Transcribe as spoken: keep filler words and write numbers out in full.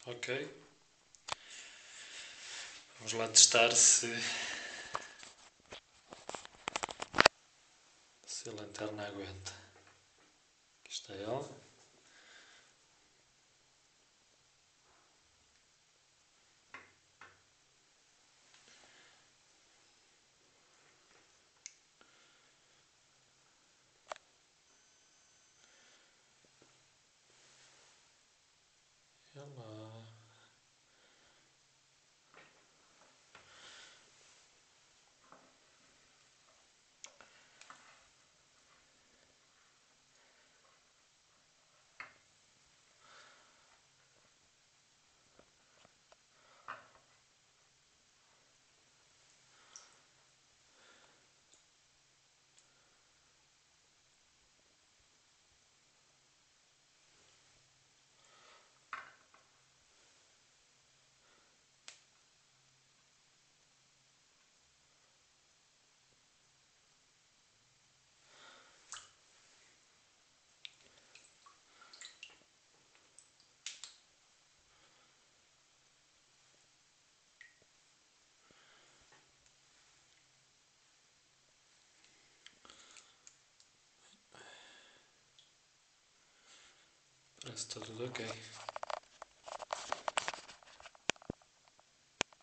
Ok. Vamos lá testar se, se a lanterna aguenta. Aqui está ela. Ela... Parece que está tudo ok.